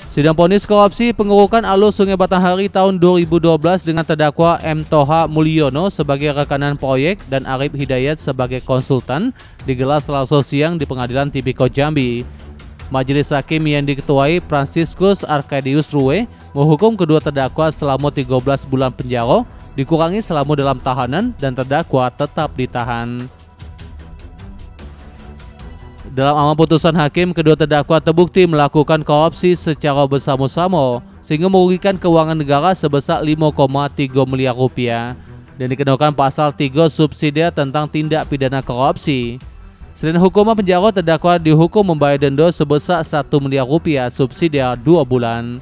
Sidang vonis korupsi pengurukan Alus Sungai Batanghari tahun 2012 dengan terdakwa M. Toha Mulyono sebagai rekanan proyek dan Arif Hidayat sebagai konsultan digelar Selasa siang di Pengadilan Tipikor Jambi. Majelis Hakim yang diketuai Franciscus Arkadius Rue menghukum kedua terdakwa selama 13 bulan penjara, dikurangi selama dalam tahanan dan terdakwa tetap ditahan. Dalam amar putusan hakim, kedua terdakwa terbukti melakukan korupsi secara bersama-sama sehingga merugikan keuangan negara sebesar 5,3 miliar rupiah dan dikenakan pasal 3 subsidiar tentang tindak pidana korupsi. Selain hukuman penjara, terdakwa dihukum membayar denda sebesar 1 miliar rupiah subsidiar 2 bulan.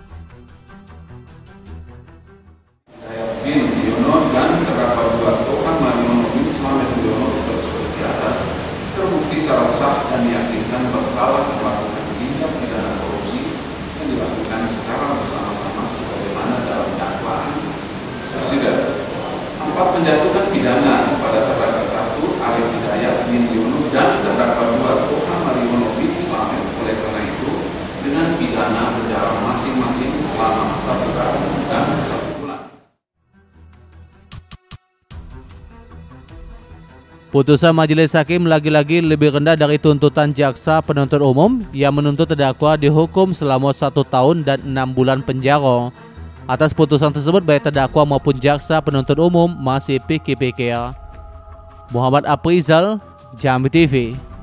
Dan terdakwa dua Toha Mulyono bin Slamet Mulyono tersebut di atas terbukti secara sah dan diyakinkan bersalah melakukan tindak pidana korupsi yang dilakukan secara bersama-sama sebagaimana dalam dakwaan subsidiar. 4 menjatuhkan pidana kepada terdakwa 1 Arif Hidayat bin Mulyono dan terdakwa 2 Toha Mulyono bin Slamet. Oleh karena itu dengan pidana penjara masing-masing selama 1 tahun dan 1 bulan. Putusan Majelis Hakim lagi-lagi lebih rendah dari tuntutan jaksa penuntut umum yang menuntut terdakwa dihukum selama 1 tahun dan 6 bulan penjara. Atas putusan tersebut, baik terdakwa maupun jaksa penuntut umum masih pikir-pikir. Muhammad Aprizal, Jambi TV.